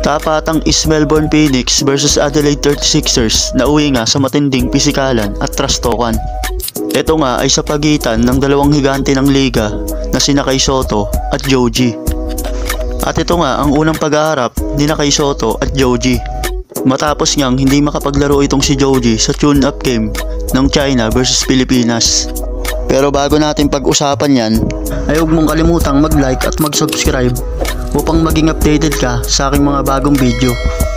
Tapatang East Melbourne Phoenix versus Adelaide 36ers na uwi nga sa matinding pisikalan at trastokan. Ito nga ay sa pagitan ng dalawang higante ng liga na sina Kai Sotto at Joji. At ito nga ang unang paghaharap ni Kai Sotto at Joji. Matapos ngang hindi makapaglaro itong si Joji sa tune-up game ng China versus Pilipinas. Pero bago natin pag-usapan yan, ay huwag mong kalimutang mag-like at mag-subscribe upang maging updated ka sa aking mga bagong video.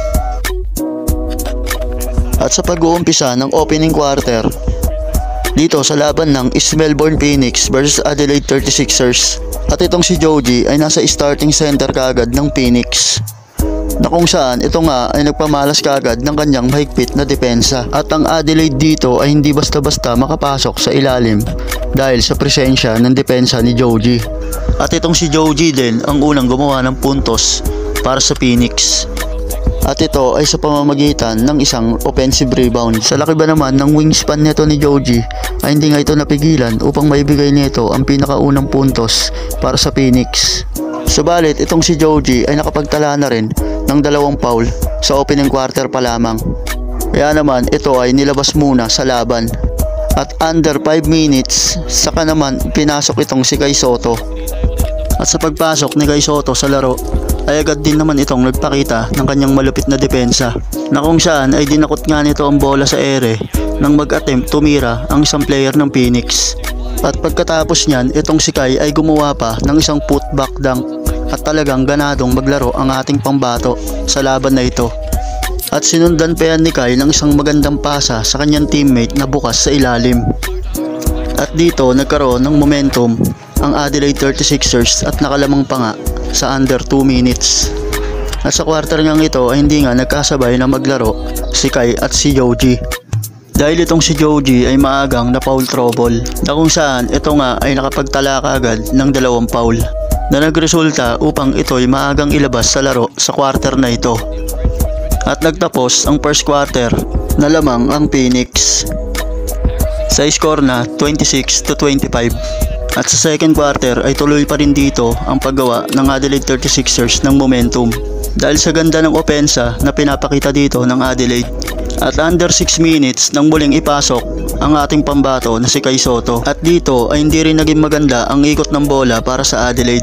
At sa pag-uumpisa ng opening quarter, dito sa laban ng East Melbourne Phoenix versus Adelaide 36ers, at itong si Joji ay nasa starting center kaagad ng Phoenix, na kung saan ito nga ay nagpamalas kaagad ng kanyang mahigpit na depensa. At ang Adelaide dito ay hindi basta-basta makapasok sa ilalim dahil sa presensya ng depensa ni Joji. At itong si Joji din ang unang gumawa ng puntos para sa Phoenix. At ito ay sa pamamagitan ng isang offensive rebound. Sa laki ba naman ng wingspan nito ni Joji ay hindi nga ito napigilan upang maibigay nito ang pinakaunang puntos para sa Phoenix. Subalit itong si Joji ay nakapagtala na rin ng 2 foul sa opening quarter pa lamang. Kaya naman ito ay nilabas muna sa laban. At under 5 minutes, saka naman pinasok itong si Kai Sotto. At sa pagpasok ni Kai Sotto sa laro, ay agad din naman itong nagpakita ng kanyang malupit na depensa, na kung saan ay dinakot nga nito ang bola sa ere nang mag-attempt tumira ang isang player ng Phoenix. At pagkatapos niyan, itong si Kai ay gumawa pa ng isang putback dunk at talagang ganadong maglaro ang ating pambato sa laban na ito. At sinundan pa yan ni Kai ng isang magandang pasa sa kanyang teammate na bukas sa ilalim. At dito nagkaroon ng momentum ang Adelaide 36ers at nakalamang pa nga sa under 2 minutes. At sa quarter ngang ito ay hindi nga nagkasabay na maglaro si Kai at si Joji, dahil itong si Joji ay maagang na foul trouble, na kung saan ito nga ay nakapagtala kaagad ng 2 foul na nagresulta upang ito ay maagang ilabas sa laro sa quarter na ito. At nagtapos ang first quarter na lamang ang Phoenix sa score na 26-25. At sa second quarter ay tuloy pa rin dito ang paggawa ng Adelaide 36ers ng momentum dahil sa ganda ng opensa na pinapakita dito ng Adelaide. At under 6 minutes nang muling ipasok ang ating pambato na si Kai Sotto. At dito ay hindi rin naging maganda ang ikot ng bola para sa Adelaide.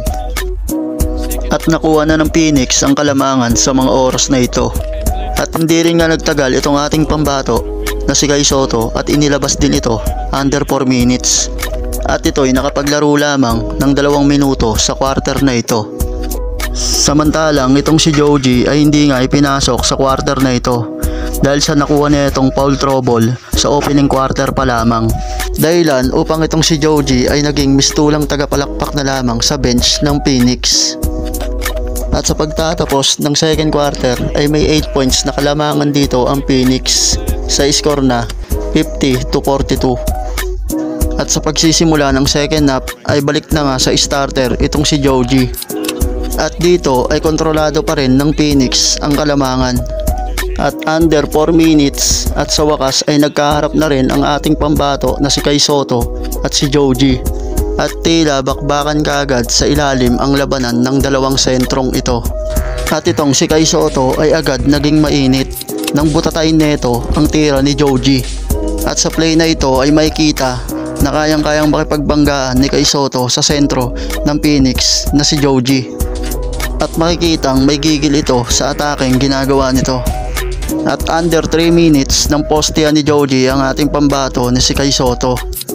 At nakuha na ng Phoenix ang kalamangan sa mga oras na ito. At hindi rin nga nagtagal itong ating pambato na si Kai Sotto at inilabas din ito under 4 minutes. At ito ay nakapaglaro lamang ng 2 minuto sa quarter na ito. Samantalang itong si Joji ay hindi nga ipinasok sa quarter na ito dahil sa nakuha niya itong foul trouble sa opening quarter pa lamang. Dahilan upang itong si Joji ay naging mistulang tagapalakpak na lamang sa bench ng Phoenix. At sa pagtatapos ng second quarter ay may 8 points na kalamangan dito ang Phoenix sa score na 50-42. At sa pagsisimula ng second half ay balik na nga sa starter itong si Joji. At dito ay kontrolado pa rin ng Phoenix ang kalamangan. At under 4 minutes at sa wakas ay nagkaharap na rin ang ating pambato na si Kai Sotto at si Joji. At tila bakbakan kaagad sa ilalim ang labanan ng 2 sentrong ito. At itong si Kai Sotto ay agad naging mainit nang butatayin nito ang tira ni Joji. At sa play na ito ay makikita na kayang-kayang makipagbanggaan ni Kai Sotto sa sentro ng Phoenix na si Joji. At makikitang may gigil ito sa atakeng ginagawa nito. At under 3 minutes ng postehan ni Joji ang ating pambato ni si Kai Sotto.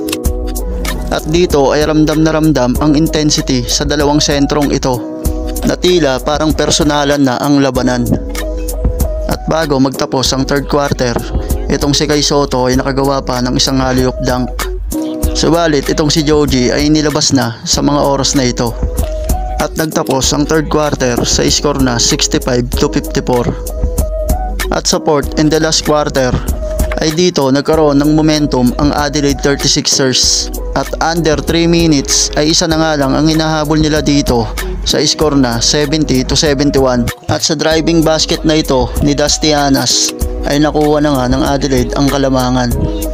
At dito ay ramdam na ramdam ang intensity sa 2 sentrong ito, na tila parang personalan na ang labanan. At bago magtapos ang third quarter, itong si Kai Sotto ay nakagawa pa ng isang alley-oop dunk. Subalit itong si Joji ay nilabas na sa mga oras na ito. At nagtapos ang third quarter sa score na 65-54. At sa fourth and the last quarter ay dito nagkaroon ng momentum ang Adelaide 36ers. At under 3 minutes ay isa na nga lang ang hinahabol nila dito sa score na 70-71. At sa driving basket na ito ni Dusty Anas ay nakuha na nga ng Adelaide ang kalamangan.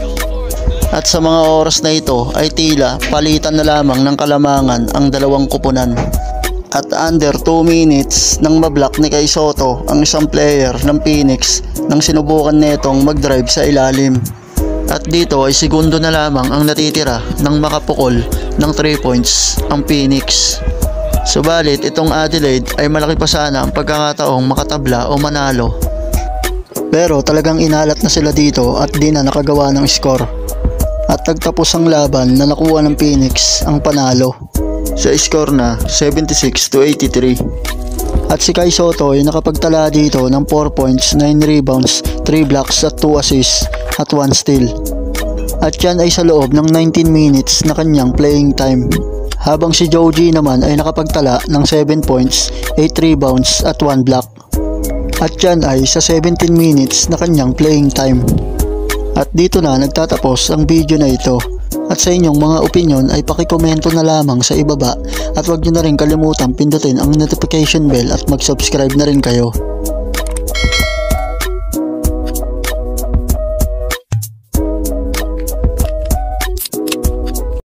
At sa mga oras na ito ay tila palitan na lamang ng kalamangan ang 2 kupunan. At under 2 minutes nang mablock ni Kai Sotto ang isang player ng Phoenix nang sinubukan netong mag-drive sa ilalim. At dito ay segundo na lamang ang natitira nang makapukol ng 3 points ang Phoenix. Subalit itong Adelaide ay malaki pa sana ang pagkakataong makatabla o manalo. Pero talagang inalat na sila dito at di na nakagawa ng score. At nagtapos ang laban na nakuha ng Phoenix ang panalo sa score na 76-83. At si Kai Sotto ay nakapagtala dito ng 4 points, 9 rebounds, 3 blocks at 2 assists at 1 steal. At yan ay sa loob ng 19 minutes na kanyang playing time. Habang si Joe G naman ay nakapagtala ng 7 points, 8 rebounds at 1 block. At yan ay sa 17 minutes na kanyang playing time. At dito na nagtatapos ang video na ito. At sa inyong mga opinion ay pakikomento na lamang sa ibaba at huwag nyo na rin kalimutan pindutin ang notification bell at mag-subscribe na rin kayo.